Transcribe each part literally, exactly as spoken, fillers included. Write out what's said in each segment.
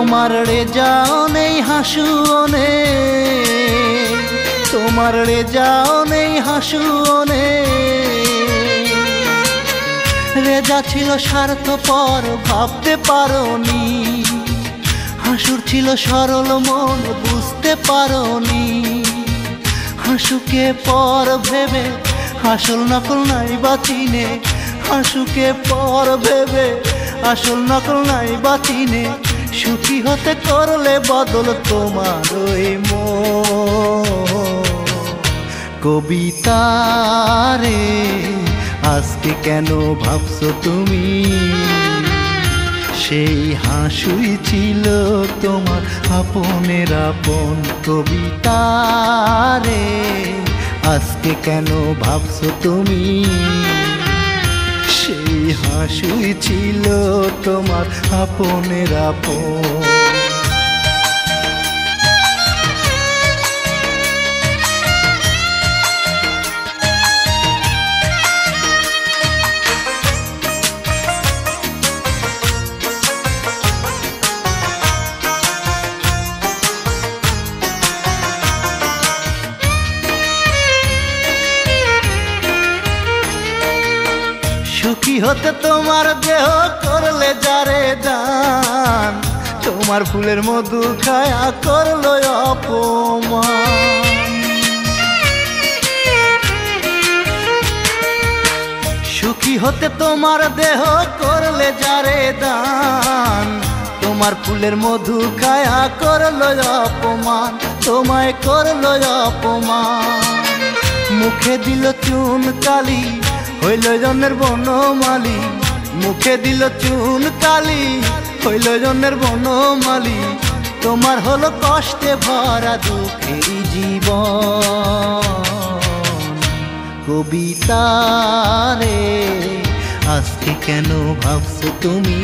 তোমার রেজাও নেই হাসুও নেই, তোমার রেজাও নেই হাসুও নেই। রেজা ছিল স্বার্থপর ভাবতে পারোনি, হাসুর ছিল সরল মন বুঝতে পারোনি। হাসুকে পর ভেবে আসল নকল নাই বা চিনে, হাসুকে পর ভেবে আসল নকল নাই বা চিনে। সুখী হতে করলে বদল তোমার ওই মন। কবিতা রে আজকে কেন ভাবছো তুমি, সেই হাসুই ছিল তোমার আপনের আপন। কবিতা রে আজকে কেন ভাবছো তুমি, সেই হাসুই ছিল তোমার আপনের আপন। সুখী হতে তোমার দেহ করলে যারে দান, তোমার ফুলের মধু খায়া করলো অপমান। সুখী হতে তোমার দেহ করলে যারে দান, তোমার ফুলের মধু খায়া করলো অপমান, তোমায় করলো অপমান। মুখে দিল চুন কালি হইল জন্মের বনমালী, মুখে দিল চুন কালি হইল জন্মের বনমালী। তোমার হলো কষ্টে ভরা দুঃখের জীবন। কবিতা রে আজকে কেন ভাবছো তুমি,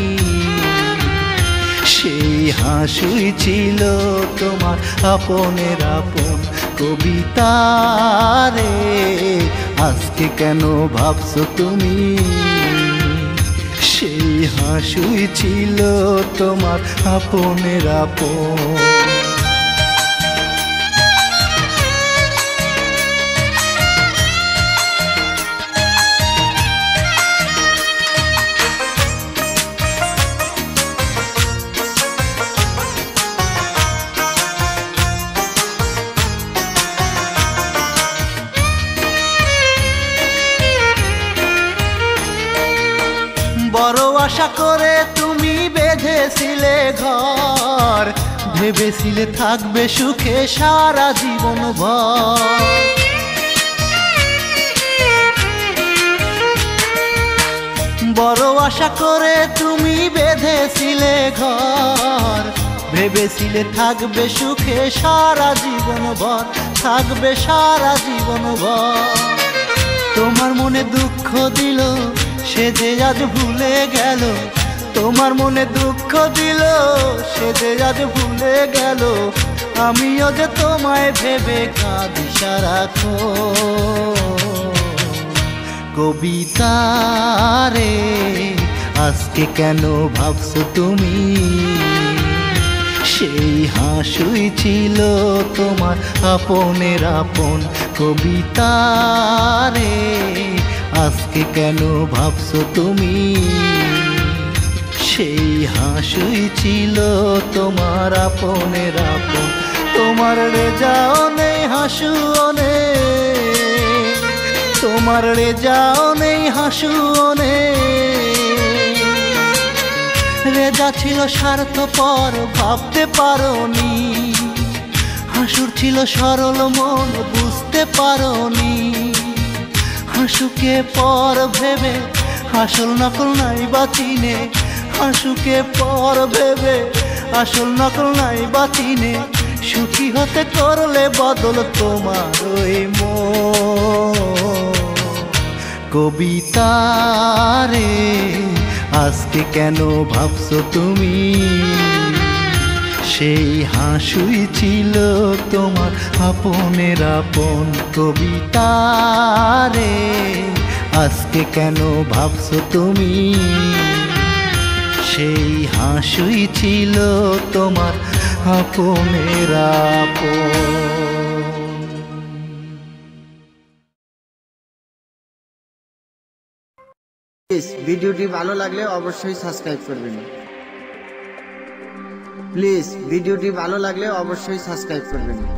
সেই হাসুই ছিল তোমার আপনের আপন। কবিতা রে আজকে কেন ভাবছো তুমি, সেই হাসুই ছিল তোমার আপনের আপন। বড় আশা করে তুমি বেঁধেছিলে ঘর, ভেবেছিলে থাকবে সুখে সারা জীবন ভর। বড় আশা করে তুমি বেঁধেছিলে ঘর, ভেবেছিলে থাকবে সুখে সারা জীবন ভর, থাকবে সারা জীবন ভর। তোমার মনে দুঃখ দিল সে যে আজ ভুলে গেল, তোমার মনে দুঃখ দিল সে যে আজ ভুলে গেল। আমিও যে তোমায় ভেবে কাঁদি সারাক্ষণ। কবিতা রে আজকে কেন ভাবছো তুমি, সেই হাসুই ছিল তোমার আপনের আপন। কবিতা রে আজকে কেন ভাবছো তুমি, সেই হাসুই ছিল তোমার আপনের আপন। তোমার রেজাও নেই হাসুও নেই, তোমার রেজাও নেই হাসুও নেই। রেজা ছিল স্বার্থপর ভাবতে পারোনি, হাসুর ছিল সরল মন বুঝতে পারোনি। হাসুকে পর ভেবে আসল নকল নাই বা চিনে, হাসুকে পর ভেবে আসল নকল নাই বা চিনে। সুখী হতে করলে বদল তোমার ওই মন। কবিতা রে আজকে কেন ভাবছো তুমি, সেই হাসুই ছিল তোমার আপনের আপন। কবিতা রে আজকে কেন ভাবছো তুমি, সেই হাসি ছিল তোমার আপনের আপন। প্লিজ ভিডিওটি ভালো লাগলে অবশ্যই সাবস্ক্রাইব করবেন। প্লিজ ভিডিওটি ভালো লাগলে অবশ্যই সাবস্ক্রাইব করবেন।